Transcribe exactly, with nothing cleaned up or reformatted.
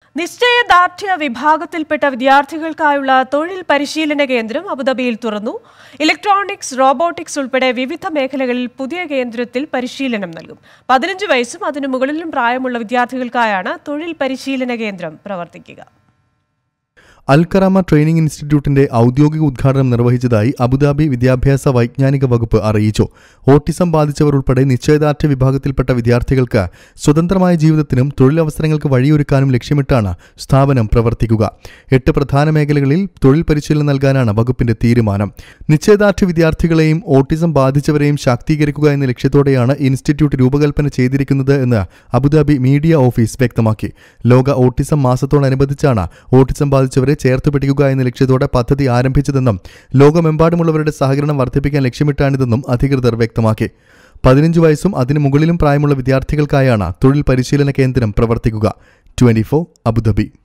നിശ്ചയദാർഢ്യ വിഭാഗത്തിൽപ്പെട്ട വിദ്യാർത്ഥികൾക്കായുള്ള തൊഴിൽ പരിശീലന കേന്ദ്രം അബുദാബിയിൽ തുറന്നു. ഇലക്ട്രോണിക്സ്, റോബോട്ടിക്സ് ഉൾപ്പെടെ വിവിധ മേഖലകളിൽ പുതിയ കേന്ദ്രത്തിൽ പരിശീലനം നൽകും. പതിനഞ്ച് വയസ്സും അതിനു മുകളിലും പ്രായമുള്ള വിദ്യാർത്ഥികൾക്കായാണ് തൊഴിൽ പരിശീലന കേന്ദ്രം പ്രവർത്തിക്കുക. അൽക്കറാമ ട്രെയിനിംഗ് ഇൻസ്റ്റിറ്റ്യൂട്ടിന്റെ ഔദ്യോഗിക ഉദ്ഘാടനം നിർവഹിച്ചതായി അബുദാബി വിദ്യാഭ്യാസ വൈജ്ഞാനിക വകുപ്പ് അറിയിച്ചു. ഓട്ടിസം ബാധിച്ചവർ ഉൾപ്പെടെ നിശ്ചയദാർഢ്യ വിഭാഗത്തിൽപ്പെട്ട വിദ്യാർത്ഥികൾക്ക് സ്വതന്ത്രമായ ജീവിതത്തിനും തൊഴിലവസരങ്ങൾക്ക് വഴിയൊരുക്കാനും ലക്ഷ്യമിട്ടാണ് സ്ഥാപനം പ്രവർത്തിക്കുക. എട്ട് പ്രധാന മേഖലകളിൽ തൊഴിൽ പരിശീലനം നൽകാനാണ് വകുപ്പിന്റെ തീരുമാനം. നിശ്ചയദാർഢ്യ വിദ്യാർത്ഥികളെയും ഓട്ടിസം ബാധിച്ചവരെയും ശാക്തീകരിക്കുക എന്ന ലക്ഷ്യത്തോടെയാണ് ഇൻസ്റ്റിറ്റ്യൂട്ട് രൂപകൽപ്പന ചെയ്തിരിക്കുന്നത് എന്ന് അബുദാബി മീഡിയ ഓഫീസ് വ്യക്തമാക്കി. ലോക ഓട്ടിസം മാസത്തോടനുബന്ധിച്ചാണ് ഓട്ടിസം ബാധിച്ചവരെ ചേർത്ത് പിടിക്കുക എന്ന ലക്ഷ്യത്തോടെ പദ്ധതി ആരംഭിച്ചതെന്നും ലോകമെമ്പാടുമുള്ളവരുടെ സഹകരണം വർദ്ധിപ്പിക്കാൻ ലക്ഷ്യമിട്ടാണിതെന്നും അധികൃതർ വ്യക്തമാക്കി. പതിനഞ്ച് വയസ്സും അതിനു മുകളിലും പ്രായമുള്ള വിദ്യാർത്ഥികൾക്കായാണ് തൊഴിൽ പരിശീലന കേന്ദ്രം പ്രവർത്തിക്കുക. Twenty four Abu Dhabi.